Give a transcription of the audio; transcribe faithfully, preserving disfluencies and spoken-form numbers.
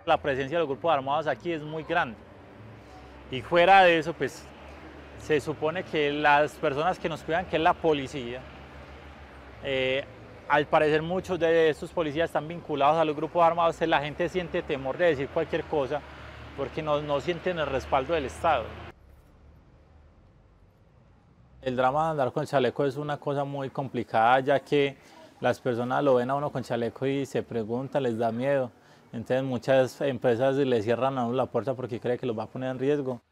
La presencia de los grupos armados aquí es muy grande. Y fuera de eso, pues se supone que las personas que nos cuidan, que es la policía, eh, al parecer muchos de estos policías están vinculados a los grupos armados, entonces la gente siente temor de decir cualquier cosa porque no, no sienten el respaldo del Estado. El drama de andar con chaleco es una cosa muy complicada, ya que las personas lo ven a uno con chaleco y se preguntan, les da miedo. Entonces muchas empresas le cierran a uno la puerta porque cree que los va a poner en riesgo.